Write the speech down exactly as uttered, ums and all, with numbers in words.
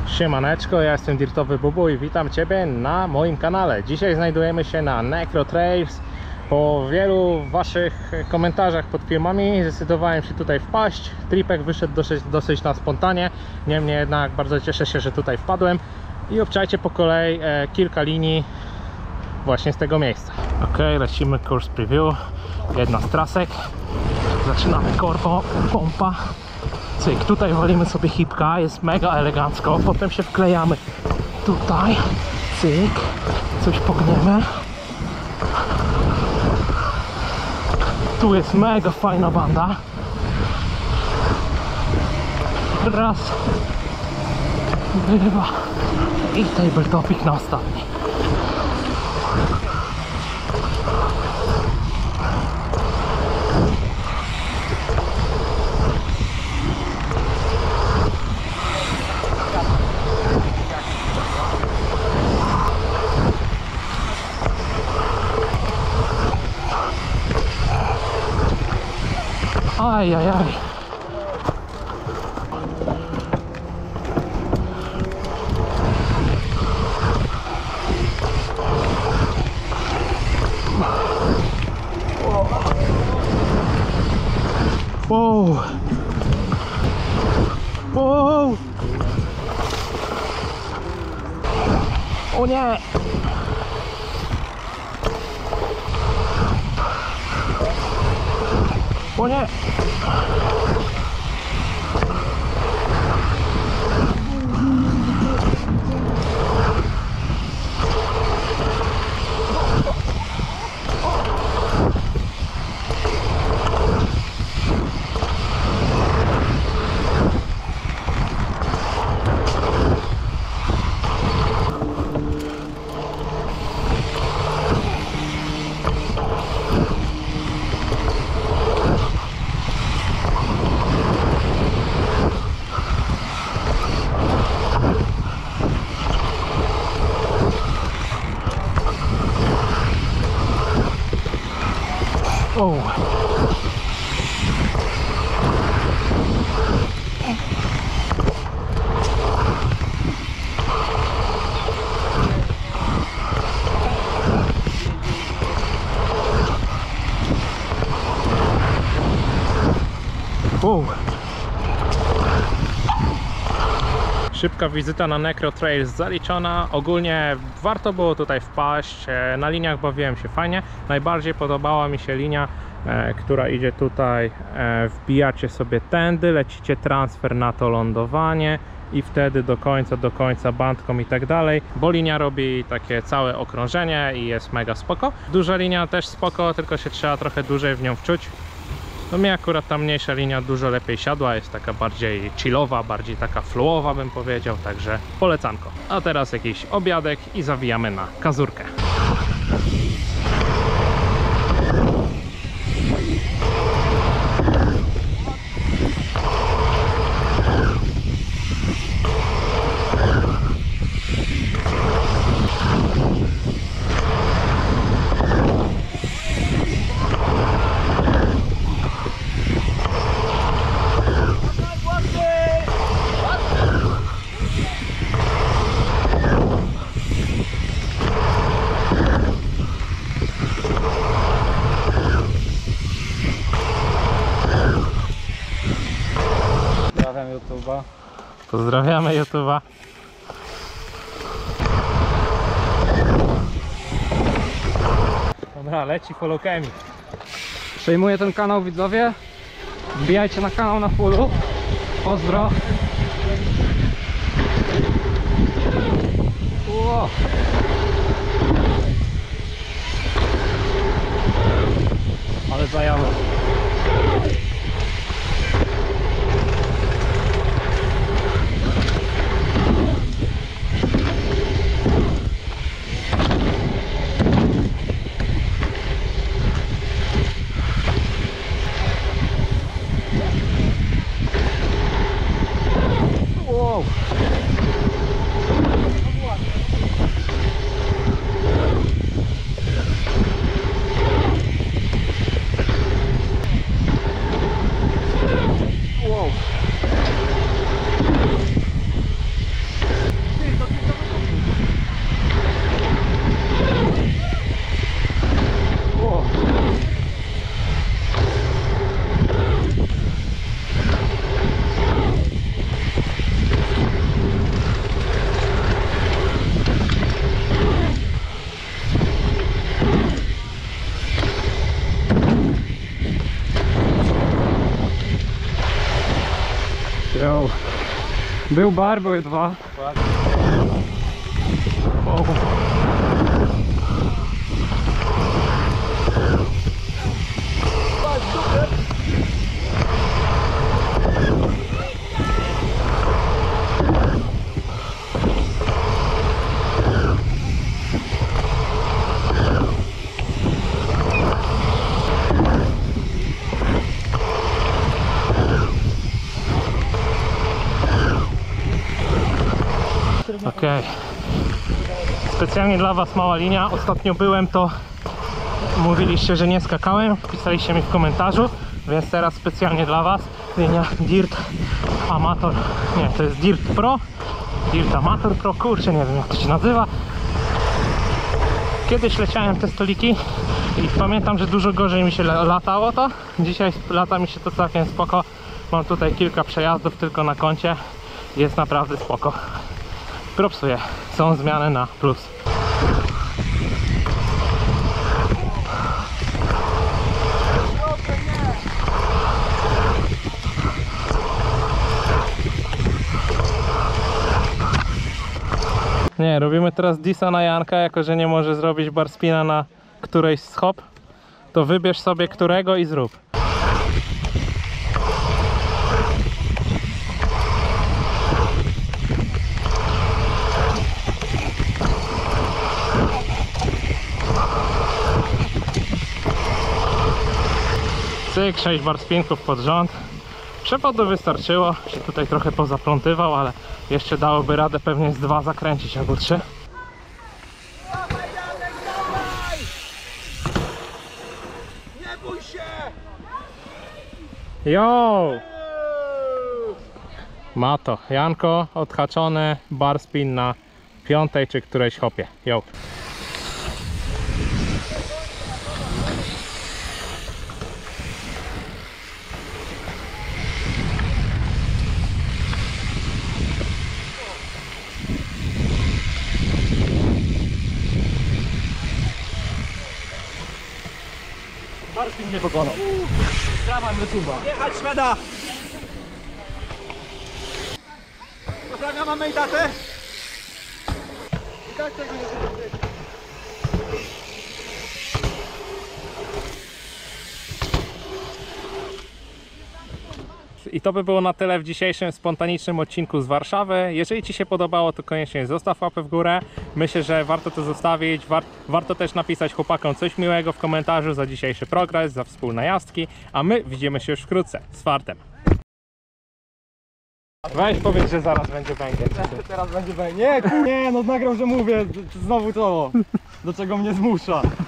Siemaneczko, ja jestem Dirtowy Bubu i witam Ciebie na moim kanale. Dzisiaj znajdujemy się na Necro Trails. Po wielu Waszych komentarzach pod filmami zdecydowałem się tutaj wpaść. Tripek wyszedł dosyć, dosyć na spontanie. Niemniej jednak bardzo cieszę się, że tutaj wpadłem. I obczajcie po kolei e, kilka linii właśnie z tego miejsca. Ok, lecimy course preview. Jedna z trasek. Zaczynamy korpo, pompa. Cyk, tutaj walimy sobie hipka, jest mega elegancko. Potem się wklejamy tutaj. Cyk, coś pogniemy. Tu jest mega fajna banda. Raz. Dwa. I tabletopik na ostatni. Aj, aj, aj. Wow. Wow. O nie. O nie. O. O. Szybka wizyta na Necro Trails zaliczona. Ogólnie warto było tutaj wpaść. Na liniach bawiłem się fajnie. Najbardziej podobała mi się linia, e, która idzie tutaj. E, wbijacie sobie tędy, lecicie transfer na to lądowanie i wtedy do końca, do końca bandką i tak dalej, bo linia robi takie całe okrążenie i jest mega spoko. Duża linia też spoko, tylko się trzeba trochę dłużej w nią wczuć. No mi akurat ta mniejsza linia dużo lepiej siadła, jest taka bardziej chillowa, bardziej taka flowowa bym powiedział, także polecanko. A teraz jakiś obiadek i zawijamy na Kazurkę. Pozdrawiam YouTube'a. Pozdrawiamy YouTube'a. Dobra, leci follow chemik. Przejmuję ten kanał, widzowie. Wbijajcie na kanał na fullu. Pozdro. Wow. Ale zajamy. Wow. Był bar, były dwa. O. Okej. Specjalnie dla was mała linia. Ostatnio byłem, to mówiliście, że nie skakałem. Pisaliście mi w komentarzu, więc teraz specjalnie dla was linia Dirt Amator. Nie, to jest Dirt Pro. Dirt Amator Pro, kurczę, nie wiem jak to się nazywa. Kiedyś leciałem te stoliki i pamiętam, że dużo gorzej mi się latało to. Dzisiaj lata mi się to całkiem spoko. Mam tutaj kilka przejazdów tylko na koncie. Jest naprawdę spoko. Propsuję. Są zmiany na plus. Nie, robimy teraz disa na Janka, jako że nie może zrobić bar spina na którejś z hop. To wybierz sobie którego i zrób. Cyk, sześć bar spinków pod rząd. Przewodu wystarczyło, się tutaj trochę pozaplątywał, ale jeszcze dałoby radę pewnie z dwa zakręcić albo trzy. Nie bój się! Yo! Ma to. Janko, odhaczony bar spin na piątej czy którejś hopie. Yo! Barspin nie pokonał. Trawa wysuwa. Jechać Szweda! Pozdrawiam mamę i tatę! I tak tego nie zrobię. I to by było na tyle w dzisiejszym spontanicznym odcinku z Warszawy. Jeżeli ci się podobało, to koniecznie zostaw łapę w górę. Myślę, że warto to zostawić. War warto też napisać chłopakom coś miłego w komentarzu za dzisiejszy progres, za wspólne jazdki. A my widzimy się już wkrótce. Z fartem. Weź powiedz, że zaraz będzie węgiel. Teraz będzie węgiel. Nie, kur... nie, no nagrał, że mówię. Znowu to. Do czego mnie zmusza.